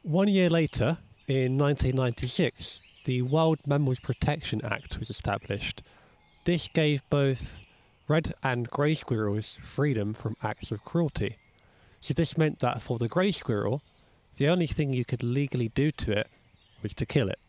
1 year later, in 1996, the Wild Mammals Protection Act was established. This gave both red and grey squirrels freedom from acts of cruelty. So this meant that for the grey squirrel, the only thing you could legally do to it was to kill it.